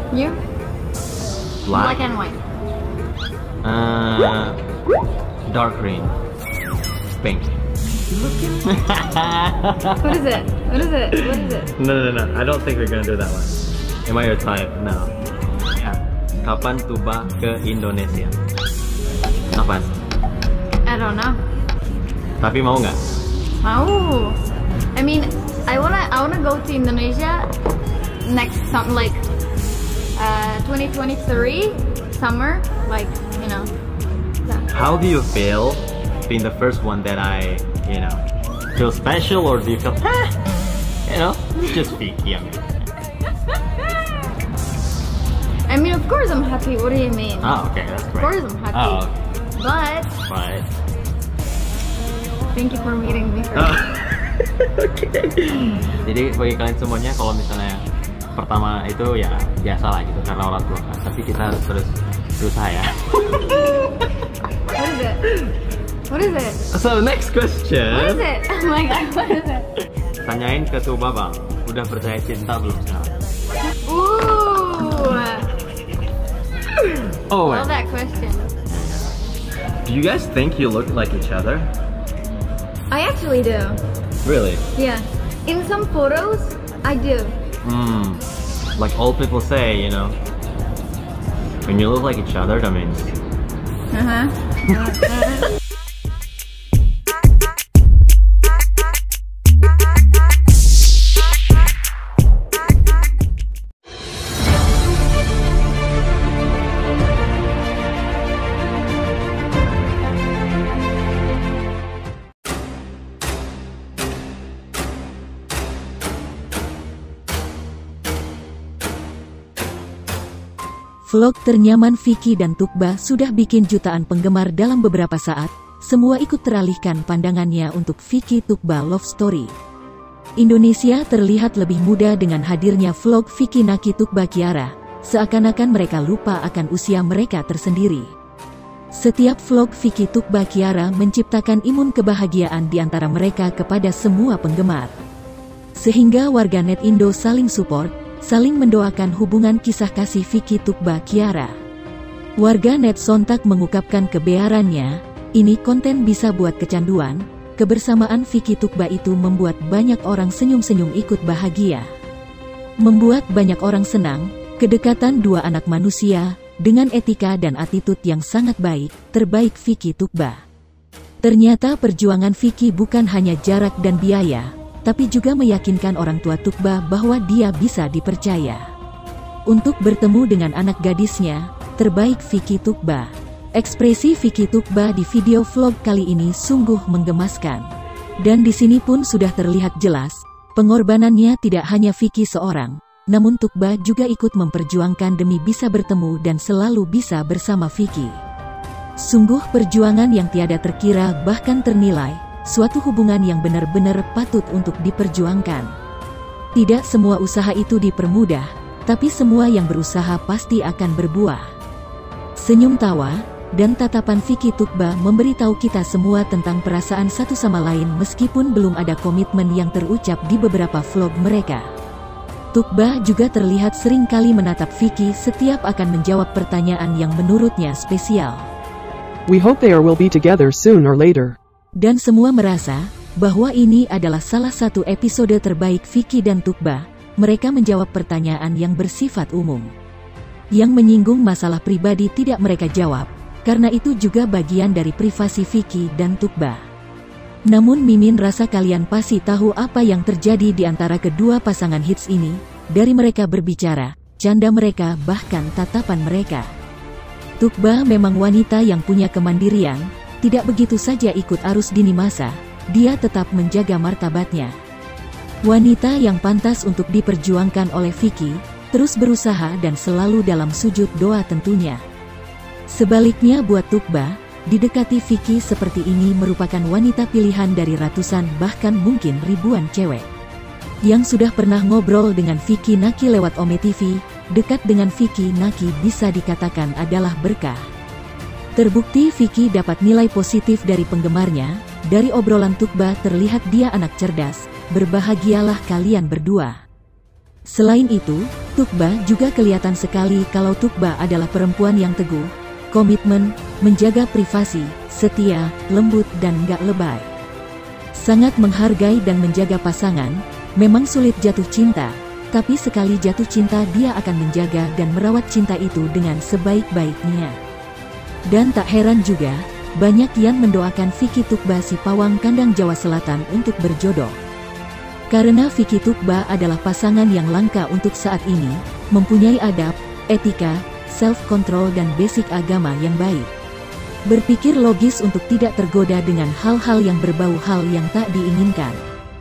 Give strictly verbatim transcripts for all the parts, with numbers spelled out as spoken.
You? Black. Black and white. Uh, dark green. Pink. What is it? What is it? What is it? No, no, no. I don't think we're gonna do that one. Am I your type? No. Yeah. Kapan Tuba ke Indonesia? Nafas. I don't know. Tapi mau nggak? Oh, I mean, I wanna, I wanna go to Indonesia next summer, like uh, twenty twenty-three summer, like you know. That. How do you feel being the first one that I, you know, feel special, or do you feel, ah, you know, it's just Vicky, I mean. I mean, of course I'm happy. What do you mean? Oh, okay, that's Of great. course I'm happy. Oh, okay. But Right. thank you for meeting me first. Oh. Oke. Jadi bagi kalian semuanya, kalau misalnya pertama itu ya biasa lah gitu karena orang tua kan. Tapi kita harus terus berusaha ya. What is it? What is it? So next question. What is it? Oh my god, what is it? Tanyain ke Tuba bang, udah percaya cinta belum sekarang? Ooh, Oh love wait. that question. Do you guys think you look like each other? I actually do. Really? Yeah. In some photos, I do. Hmm. Like old people say, you know, when you look like each other, that means. Uh-huh. Vlog ternyaman Vicky dan Tukba sudah bikin jutaan penggemar dalam beberapa saat. Semua ikut teralihkan pandangannya untuk Vicky Tukba Love Story. Indonesia terlihat lebih muda dengan hadirnya vlog Vicky Naki Tukba Kiara, seakan-akan mereka lupa akan usia mereka tersendiri. Setiap vlog Vicky Tukba Kiara menciptakan imun kebahagiaan di antara mereka kepada semua penggemar. Sehingga warganet Indo saling support, saling mendoakan hubungan kisah kasih Vicky Tukba Kiara. Warganet sontak mengungkapkan kebearannya, ini konten bisa buat kecanduan, kebersamaan Vicky Tukba itu membuat banyak orang senyum-senyum ikut bahagia. Membuat banyak orang senang, kedekatan dua anak manusia, dengan etika dan attitude yang sangat baik, terbaik Vicky Tukba. Ternyata perjuangan Vicky bukan hanya jarak dan biaya, tapi juga meyakinkan orang tua Tukba bahwa dia bisa dipercaya. Untuk bertemu dengan anak gadisnya, terbaik Vicky Tukba. Ekspresi Vicky Tukba di video vlog kali ini sungguh menggemaskan. Dan di sini pun sudah terlihat jelas, pengorbanannya tidak hanya Vicky seorang, namun Tukba juga ikut memperjuangkan demi bisa bertemu dan selalu bisa bersama Vicky. Sungguh perjuangan yang tiada terkira bahkan ternilai, suatu hubungan yang benar-benar patut untuk diperjuangkan. Tidak semua usaha itu dipermudah, tapi semua yang berusaha pasti akan berbuah. Senyum tawa, dan tatapan Vicky Tukba memberitahu kita semua tentang perasaan satu sama lain meskipun belum ada komitmen yang terucap di beberapa vlog mereka. Tukba juga terlihat sering kali menatap Vicky setiap akan menjawab pertanyaan yang menurutnya spesial. We hope they are will be together soon or later. Dan semua merasa bahwa ini adalah salah satu episode terbaik Vicky dan Tukba. Mereka menjawab pertanyaan yang bersifat umum. Yang menyinggung masalah pribadi tidak mereka jawab, karena itu juga bagian dari privasi Vicky dan Tukba. Namun Mimin rasa kalian pasti tahu apa yang terjadi di antara kedua pasangan hits ini, dari mereka berbicara, canda mereka bahkan tatapan mereka. Tukba memang wanita yang punya kemandirian, tidak begitu saja ikut arus dini masa, dia tetap menjaga martabatnya. Wanita yang pantas untuk diperjuangkan oleh Vicky, terus berusaha dan selalu dalam sujud doa tentunya. Sebaliknya buat Tukba, didekati Vicky seperti ini merupakan wanita pilihan dari ratusan bahkan mungkin ribuan cewek. Yang sudah pernah ngobrol dengan Vicky Naki lewat Ome T V, dekat dengan Vicky Naki bisa dikatakan adalah berkah. Terbukti Vicky dapat nilai positif dari penggemarnya, dari obrolan Tukba terlihat dia anak cerdas, berbahagialah kalian berdua. Selain itu, Tukba juga kelihatan sekali kalau Tukba adalah perempuan yang teguh, komitmen, menjaga privasi, setia, lembut dan gak lebay. Sangat menghargai dan menjaga pasangan. Memang sulit jatuh cinta, tapi sekali jatuh cinta dia akan menjaga dan merawat cinta itu dengan sebaik-baiknya. Dan tak heran juga, banyak yang mendoakan Vicky Tukba si pawang kandang Jawa Selatan untuk berjodoh. Karena Vicky Tukba adalah pasangan yang langka untuk saat ini, mempunyai adab, etika, self-control dan basic agama yang baik. Berpikir logis untuk tidak tergoda dengan hal-hal yang berbau hal yang tak diinginkan.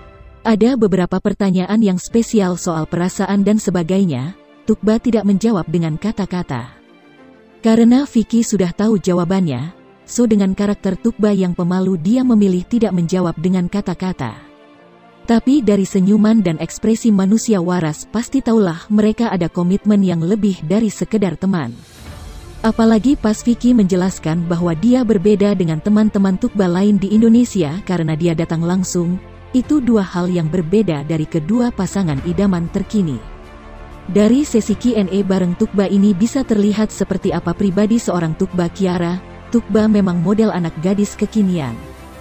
Ada beberapa pertanyaan yang spesial soal perasaan dan sebagainya, Tukba tidak menjawab dengan kata-kata. Karena Vicky sudah tahu jawabannya, so dengan karakter Tukba yang pemalu dia memilih tidak menjawab dengan kata-kata. Tapi dari senyuman dan ekspresi manusia waras pasti tahulah mereka ada komitmen yang lebih dari sekedar teman. Apalagi pas Vicky menjelaskan bahwa dia berbeda dengan teman-teman Tukba lain di Indonesia karena dia datang langsung. Itu dua hal yang berbeda dari kedua pasangan idaman terkini. Dari sesi Q and A bareng Tukba ini bisa terlihat seperti apa pribadi seorang Tukba Kiara. Tukba memang model anak gadis kekinian.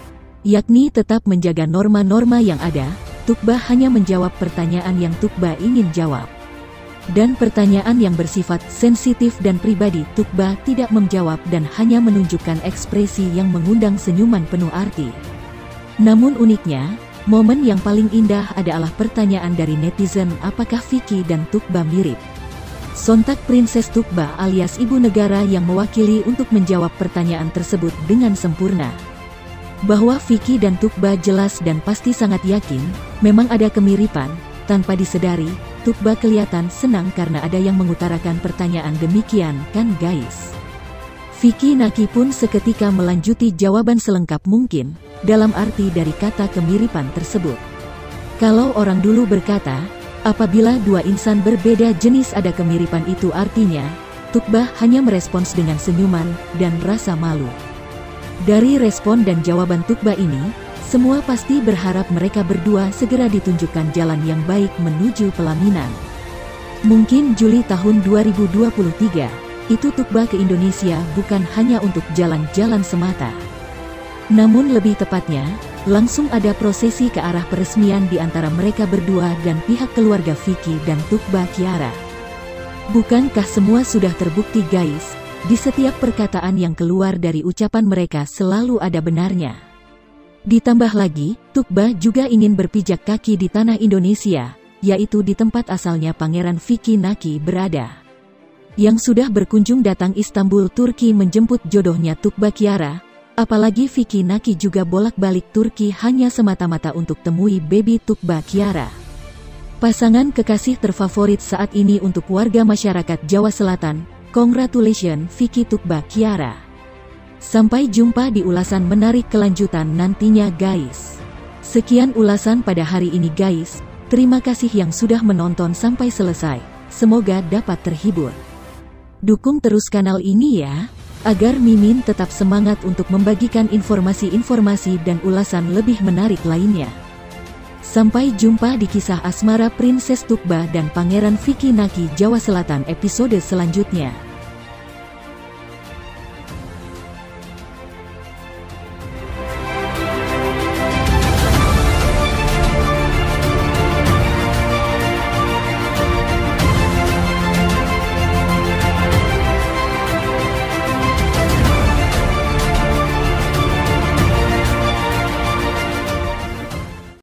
Yakni tetap menjaga norma-norma yang ada, Tukba hanya menjawab pertanyaan yang Tukba ingin jawab. Dan pertanyaan yang bersifat sensitif dan pribadi Tukba tidak menjawab dan hanya menunjukkan ekspresi yang mengundang senyuman penuh arti. Namun uniknya, momen yang paling indah adalah pertanyaan dari netizen apakah Vicky dan Tukba mirip. Sontak Princess Tukba alias Ibu Negara yang mewakili untuk menjawab pertanyaan tersebut dengan sempurna. Bahwa Vicky dan Tukba jelas dan pasti sangat yakin, memang ada kemiripan, tanpa disedari, Tukba kelihatan senang karena ada yang mengutarakan pertanyaan demikian kan guys. Vicky Naki pun seketika melanjuti jawaban selengkap mungkin, dalam arti dari kata kemiripan tersebut. Kalau orang dulu berkata, apabila dua insan berbeda jenis ada kemiripan itu artinya, Tukba hanya merespons dengan senyuman dan rasa malu. Dari respon dan jawaban Tukba ini, semua pasti berharap mereka berdua segera ditunjukkan jalan yang baik menuju pelaminan. Mungkin Juli tahun dua ribu dua puluh tiga, itu Tukba ke Indonesia bukan hanya untuk jalan-jalan semata. Namun lebih tepatnya, langsung ada prosesi ke arah peresmian di antara mereka berdua dan pihak keluarga Vicky dan Tukba Kiara. Bukankah semua sudah terbukti guys, di setiap perkataan yang keluar dari ucapan mereka selalu ada benarnya. Ditambah lagi, Tukba juga ingin berpijak kaki di tanah Indonesia, yaitu di tempat asalnya Pangeran Vicky Naki berada. Yang sudah berkunjung datang Istanbul, Turki menjemput jodohnya Tukba Kiara. Apalagi Vicky Naki juga bolak-balik Turki hanya semata-mata untuk temui baby Tukba Kiara. Pasangan kekasih terfavorit saat ini untuk warga masyarakat Jawa Selatan. Congratulations Vicky Tukba Kiara. Sampai jumpa di ulasan menarik kelanjutan nantinya guys. Sekian ulasan pada hari ini guys. Terima kasih yang sudah menonton sampai selesai. Semoga dapat terhibur. Dukung terus kanal ini ya, agar Mimin tetap semangat untuk membagikan informasi-informasi dan ulasan lebih menarik lainnya. Sampai jumpa di kisah asmara Princess Tukba dan Pangeran Vicky Naki Jawa Selatan episode selanjutnya.